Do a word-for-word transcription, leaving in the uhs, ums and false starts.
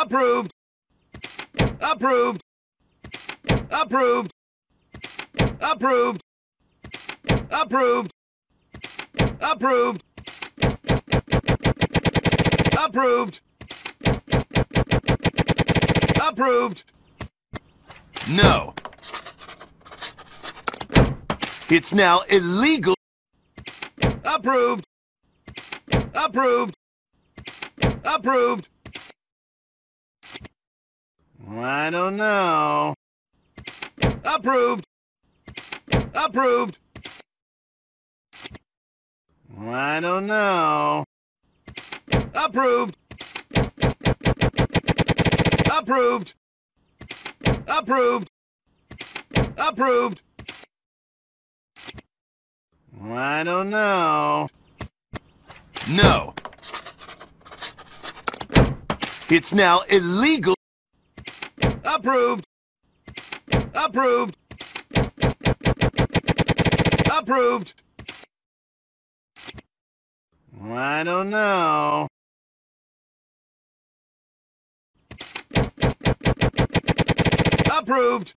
Approved. Approved. Approved. Approved. Approved. Approved. Approved. Approved. No. It's now illegal. Approved. Approved. Approved. I don't know. Approved. Approved. I don't know. Approved. Approved. Approved. Approved. I don't know. No. It's now illegal. Approved. Approved. Approved. I don't know. Approved.